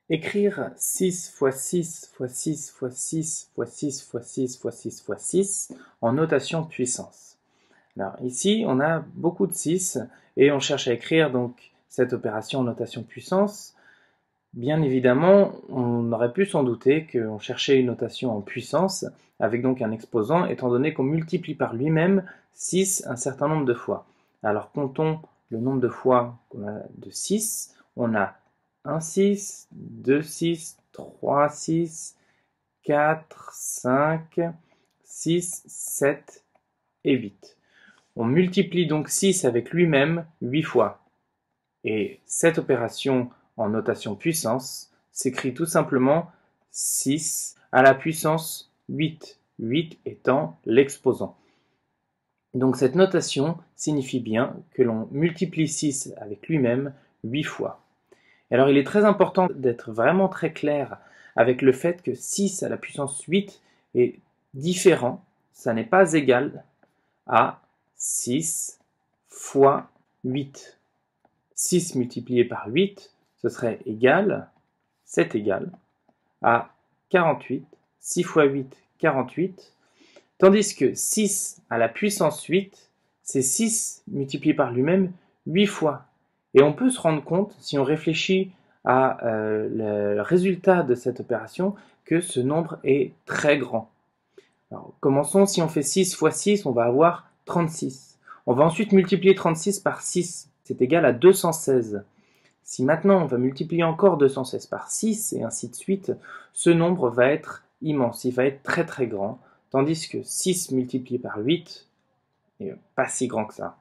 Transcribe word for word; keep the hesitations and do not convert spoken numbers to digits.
Écrire six fois six fois six fois six fois six fois six fois six fois six en notation puissance. Alors ici, on a beaucoup de six et on cherche à écrire donc cette opération en notation puissance. Bien évidemment, on aurait pu s'en douter qu'on cherchait une notation en puissance avec donc un exposant étant donné qu'on multiplie par lui-même six un certain nombre de fois. Alors comptons le nombre de fois qu'on a de six. On a un six, deux six, trois six, quatre, cinq, six, sept et huit. On multiplie donc six avec lui-même huit fois. Et cette opération en notation puissance s'écrit tout simplement six à la puissance huit, huit étant l'exposant. Donc cette notation signifie bien que l'on multiplie six avec lui-même huit fois. Alors il est très important d'être vraiment très clair avec le fait que six à la puissance huit est différent, ça n'est pas égal à six fois huit. six multiplié par huit, ce serait égal, c'est égal, à quarante-huit. six fois huit, quarante-huit. Tandis que six à la puissance huit, c'est six multiplié par lui-même huit fois. Et on peut se rendre compte, si on réfléchit à euh, le résultat de cette opération, que ce nombre est très grand. Alors, commençons, si on fait six fois six, on va avoir trente-six. On va ensuite multiplier trente-six par six, c'est égal à deux cent seize. Si maintenant on va multiplier encore deux cent seize par six, et ainsi de suite, ce nombre va être immense, il va être très très grand, tandis que six multiplié par huit n'est pas si grand que ça.